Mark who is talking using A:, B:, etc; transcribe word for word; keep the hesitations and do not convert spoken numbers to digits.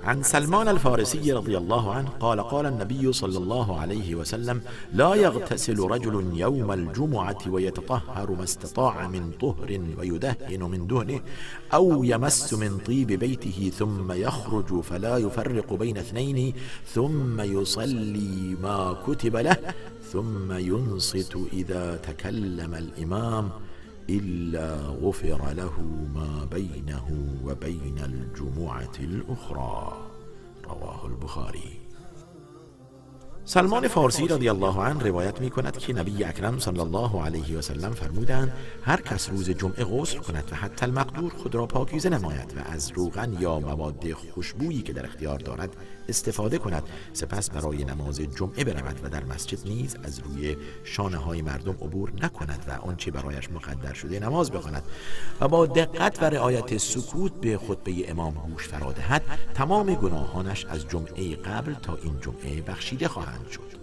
A: عن سلمان الفارسي رضي الله عنه قال قال النبي صلى الله عليه وسلم لا يغتسل رجل يوم الجمعة ويتطهر ما استطاع من طهر ويدهن من دهنه أو يمس من طيب بيته ثم يخرج فلا يفرق بين اثنين ثم يصلي ما كتب له ثم ينصت إذا تكلم الإمام إلا غفر له ما بينه وبين الجمعة الأخرى. رواه البخاری. سلمان فارسی رضی الله عنه روایت می کند که نبی اکرم صلی الله علیه و سلم فرمودند هر کس روز جمعه غسل کند و حتی المقدور خود را پاکیزه نماید و از روغن یا مواد خوشبویی که در اختیار دارد استفاده کند، سپس برای نماز جمعه برود و در مسجد نیز از روی شانه های مردم عبور نکند و آنچه برایش مقدر شده نماز بخواند و با دقت و رعایت سکوت به خطبه امام گوش فرا دهد، تمام گناهانش از جمعه قبل تا این جمعه بخشیده خواهند شد.